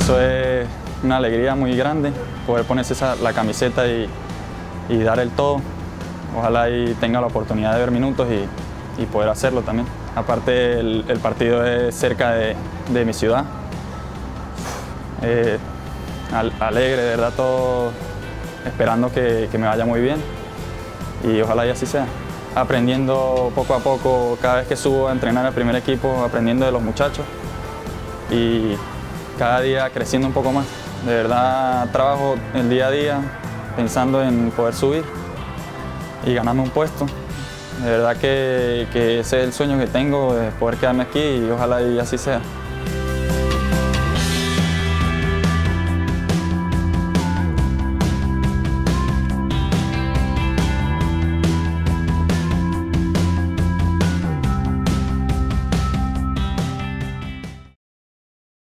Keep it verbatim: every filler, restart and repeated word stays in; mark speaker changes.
Speaker 1: eso es una alegría muy grande, poder ponerse esa, la camiseta y, y dar el todo. Ojalá y tenga la oportunidad de ver minutos y, y poder hacerlo también. Aparte, el, el partido es cerca de, de mi ciudad. Eh, al, alegre, de verdad, todo esperando que, que me vaya muy bien y ojalá y así sea. Aprendiendo poco a poco, cada vez que subo a entrenar al primer equipo, aprendiendo de los muchachos y cada día creciendo un poco más. De verdad, trabajo el día a día pensando en poder subir y ganarme un puesto. De verdad que, que ese es el sueño que tengo, de poder quedarme aquí y ojalá y así sea.